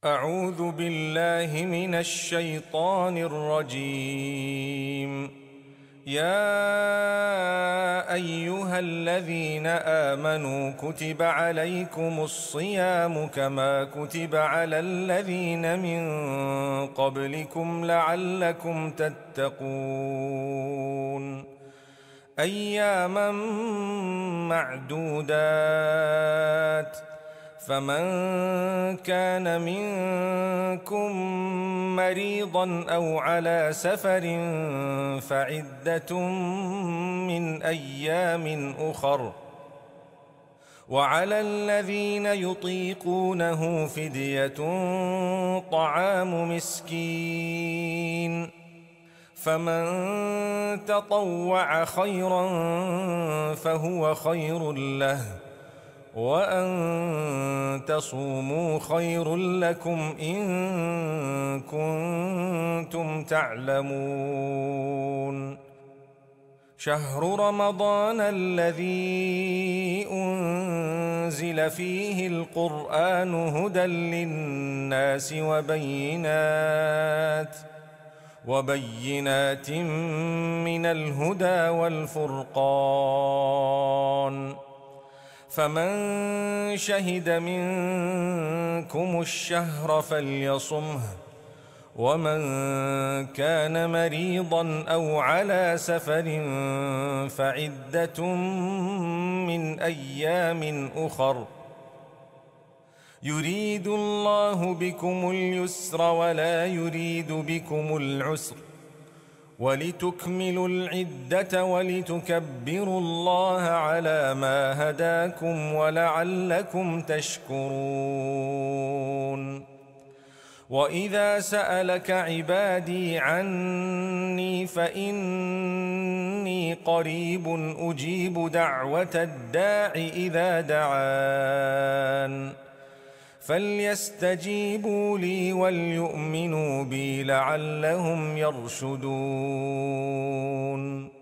أعوذ بالله من الشيطان الرجيم. يا أيها الذين آمنوا كتب عليكم الصيام كما كتب على الذين من قبلكم لعلكم تتقون أياما معدودات فمن كان منكم مريضا أو على سفر فعدة من أيام أخر وعلى الذين يطيقونه فدية طعام مسكين فمن تطوع خيرا فهو خير له وأن تصوموا خير لكم إن كنتم تعلمون. شهر رمضان الذي أنزل فيه القرآن هدى للناس وبينات من الهدى والفرقان فمن شهد منكم الشهر فليصمه ومن كان مريضا أو على سفر فعدة من أيام أخر يريد الله بكم اليسر ولا يريد بكم العسر ولتكملوا العدة ولتكبروا الله على ما هداكم ولعلكم تشكرون. وإذا سألك عبادي عني فإني قريب أجيب دعوة الداع إذا دعان فليستجيبوا لي وليؤمنوا بي لعلهم يرشدون.